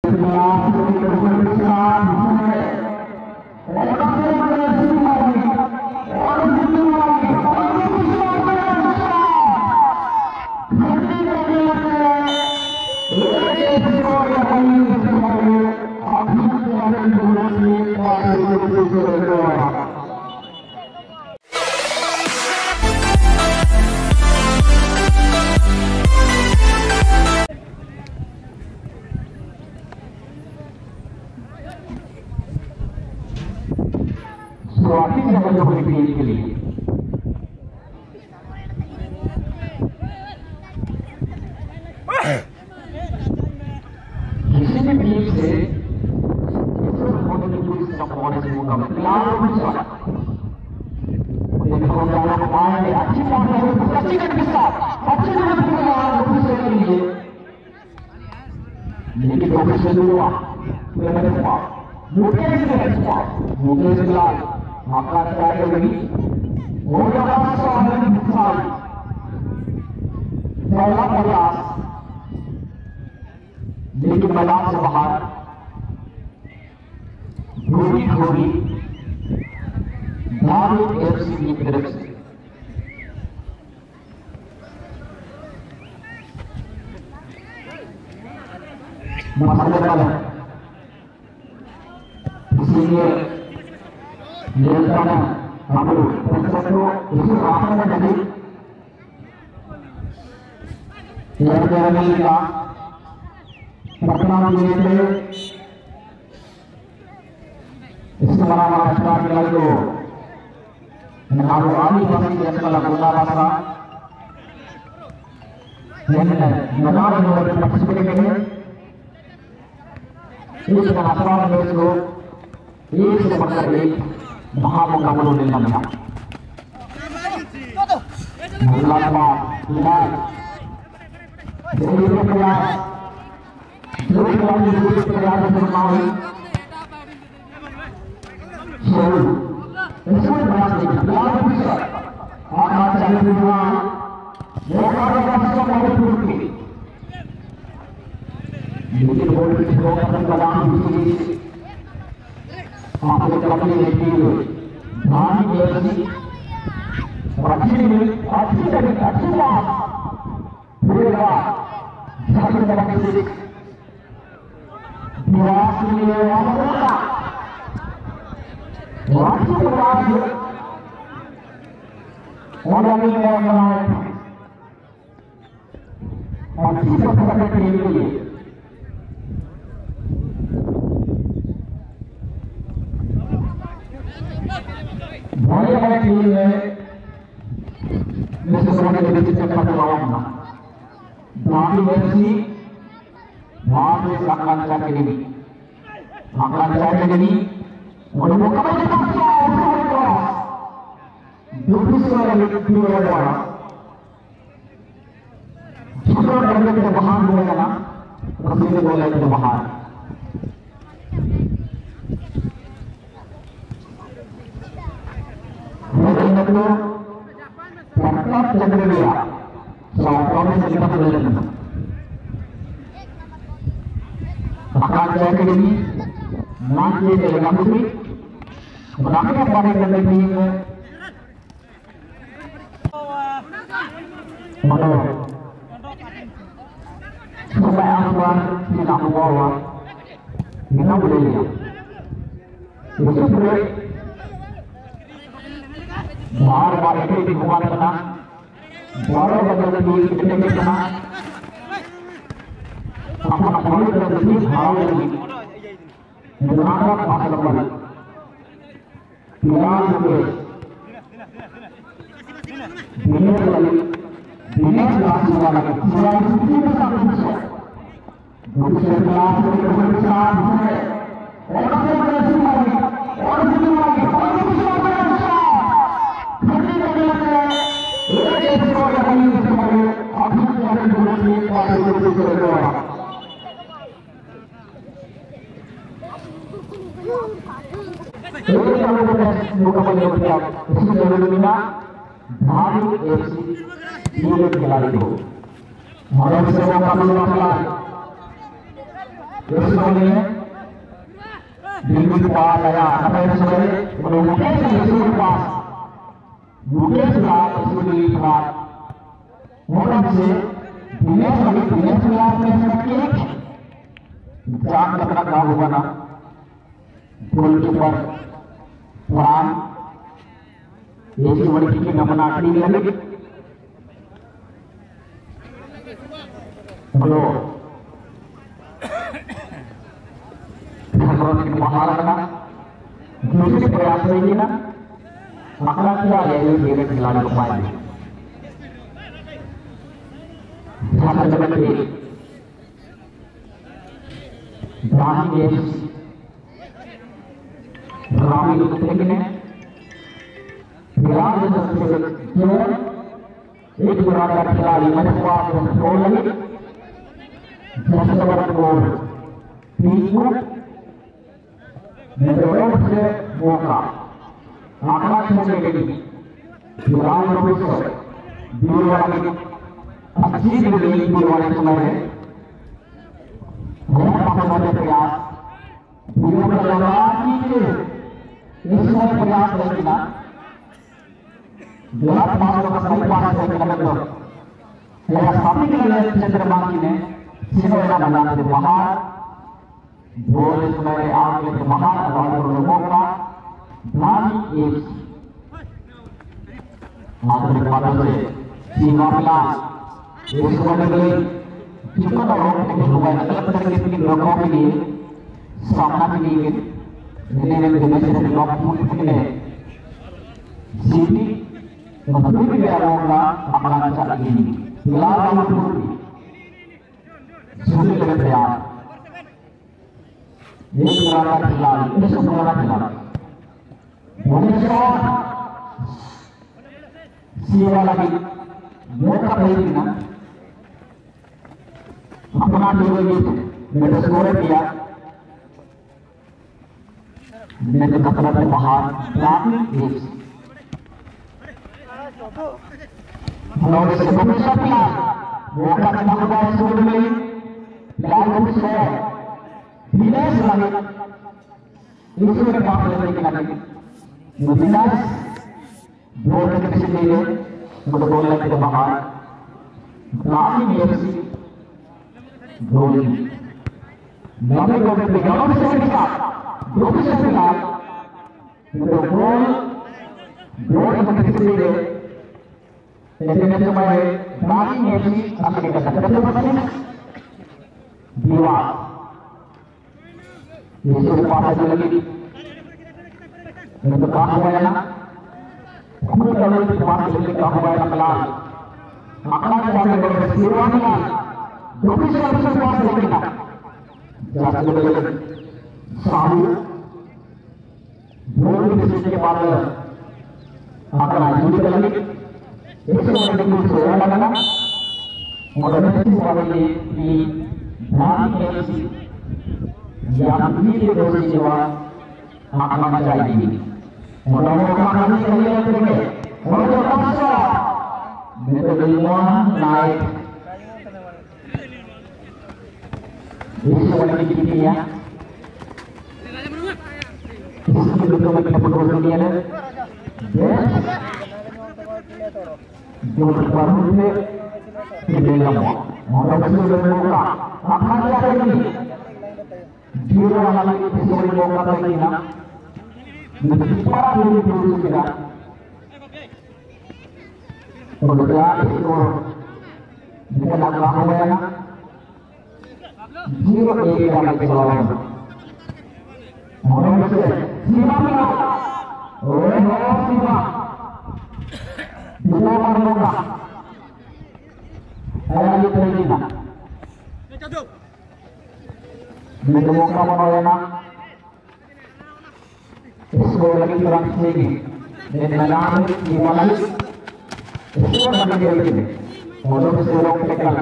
के लिए किसी भी टीम से लेकिन मैदान से बाहर घोड़ी घोड़ी भारत एफसी की तरफ से इसलिए निरंतर हम लोग इसी रास्ते में लगे का पटना जिले से इसके अलावा पटना जिला को नागवाली बस्ती अंचल अकोला भाषा मैदान में पार्टिसिपेट करेंगे। इस आसमान में को एक से बढ़कर एक महामुकाबलों ने लगा खिलाड़ी को Yesus di pas saya apa yang sebenarnya mungkin Yesus pas mungkin sudah Yesus di pas mungkin sih dia sudah sedikit jangan terkena gangguan gol keeper peran Yesus sedikit nggak menang ini lagi belum di mahal kan justru प्रयास ini ना makna क्या है ये खेल खिलाने को पाए साथ जगत के रामी देश रामी लोग देखने विराट जैसे जो एक विराट का खिलाड़ी मैंने बात को लगी जैसे वर्ष को तीसरा मेरे से मौका आखिरी छूने के लिए विराट रोहित से दूर वाली अच्छी दिल्ली दूर वाले समय है बहुत पापड़ प्रयास दूर का लड़ाई कीजिए इस समय प्रयास रहेगी ना विराट मामलों का सही पास है कि लगभग यह साथी के लिए चंद्रमा जी ने सिनेमा बनाने से बाहर बोल समय आगे के महान और लोगों का ध्यान एक आखिरी बातों से सीमा मिला इस समय में जितना लोगों के लोगों ने अलग अलग के लोगों के लिए सामना के लिए लेने में देने से लोग पूछ के सीधी मतलब भी लोगों अपना चाहिए फिलहाल सुनने लगे प्रयास एक पुराना खिलाड़ी एक पुराना खिलाड़ी सीवा लगी मौका पहले ना अपना मैंने स्कोर किया मैंने कपड़ा से बाहर मौका स्कोर में विनाश वाले दूसरे के पास लेने के लिए विनाश दो रन के लिए मतलब दो रन के बाहर रामी एफसी गोली नवे गोल पे ग्राउंड से निकला दो से निकला तो गोल दो रन के लिए ऐसे में समय रामी एफसी अपने का सकते हैं दीवार ये पास लगी तो काम हुआ ना खुद कलर के पास लेके काम हुआ अगला अगला के बारे में सिरवानी जो भी सर्विस पास लेके ना जाके बोले साहू बोल के के बाद अगला जुड़ी लगी ऐसे वाले को सोया लगा और ऐसे वाले की ध्यान के yang ini dosis jiwa akan menjadi orang-orang yang ini orang pasca metode naik ini semuanya begini ya ini betul kita perlu dunia deh jodoh baru ini di dalam orang sudah buka akan ada ini zero वाला किसी को मौका नहीं ना निष्पाप रूप से किया तो क्या इसको जितना लगा हुआ है ना जीरो एक वाला चलाओ और से सीमा में ओए हो सीमा दूसरा मार लूंगा ऐसा नहीं करेगी ना Dengan muka mana इसको लगी तुरंत लेगी मैदान की वाला इसको बंद कर देंगे और उससे रोक के निकल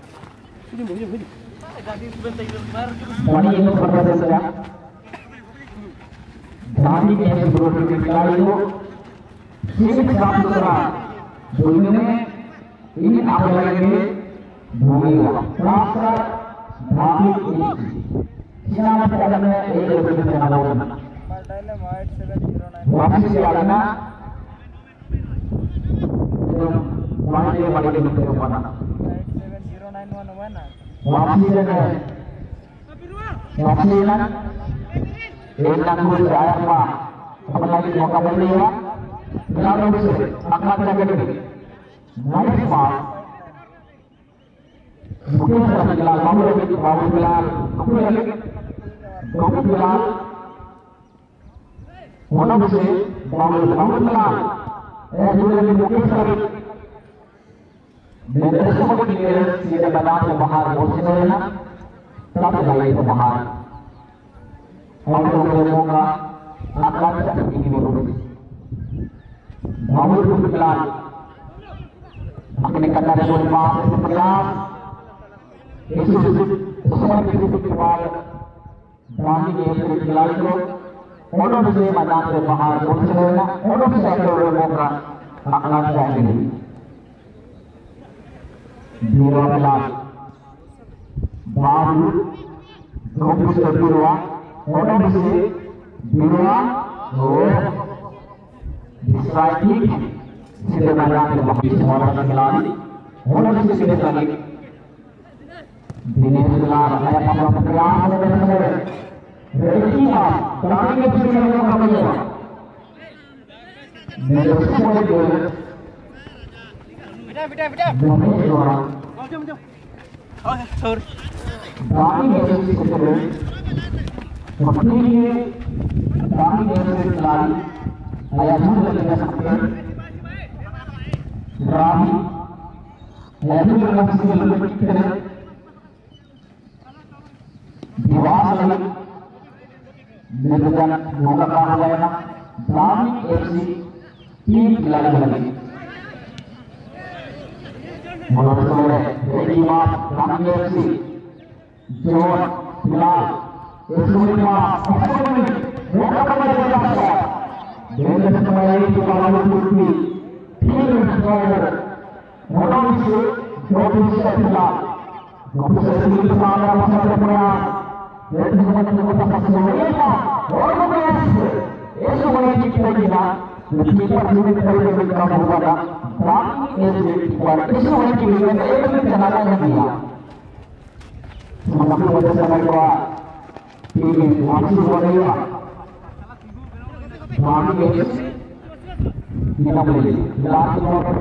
पानी इन पर दे सका धानी के ऐसे ग्रोथ के खिलाड़ी को सीमित साफ सुथरा धोने में इन आग लगेंगे धोएगा खासकर धानी Sinamat ka lang na i-represent na naman. Waksi siya na yung wala yung maligid ng pero pana. Waksi siya na waksi na ilang huli sa ayak pa kapag lagi mo kabaliwa lalo siya akat na gano'n nice pa mungkin sa naglalal mamu lagi aku lagi kamu bilang mana bisa kamu bilang juga lagi mungkin sekali dan semua kira tidak benar bahar bosannya tapi lagi itu bahar kamu semoga akan ini berubah kamu bilang akhirnya kata dari pas sebelas itu semua itu keluar Rani ke खिलाड़ी को उन्होंने से मैदान से बाहर पहुंचने ना उन्होंने से लोगों का आना चाहिए दीवार बाबू गोपी से दीवार उन्होंने से दीवार और स्ट्राइकिंग सीधे मैदान से बाहर से खिलाड़ी उन्होंने से सीधे लगे दिनेश लाल आया अपना प्रयास में Rekia, terakhir ke sini yang kami lihat. Mereka semua itu. Mereka orang. Oh, sorry. Kami dari sekolah. Waktu ini kami dari sekolah. Ayah juga tidak sampai. Kami, ayah juga masih lebih kecil. Dewasa lagi. Dengan buka kawanan Brahmi FC tim lagi. Menurut saya, Rima Brahmi FC, John Bilal, Esrima, buka kawanan jasa. Dengan semua itu kalau bukti tim saya, menurut saya, John Bilal, John Bilal sama masa depan. Jadi semua kita pastinya orang biasa. Itu orang kita kita. Kita perlu kita kamu pada. Tapi itu orang kita itu jalan yang dia. Semakin banyak sama kita. Ini masih boleh. Kami kita boleh. Lalu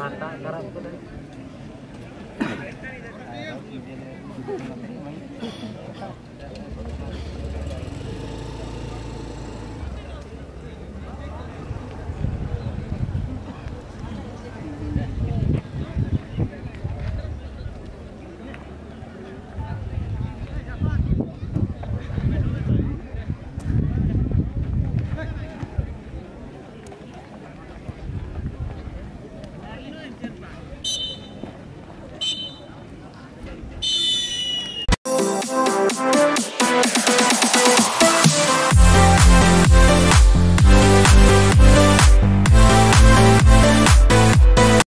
Mata, cara itu tadi.